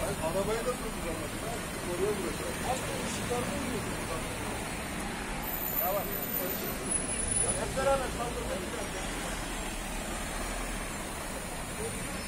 Arabayı da tutacağım. Oraya bırakacağım. Başka ışıklar mı oluyor? Tamam. Hep beraber kaldırmayın.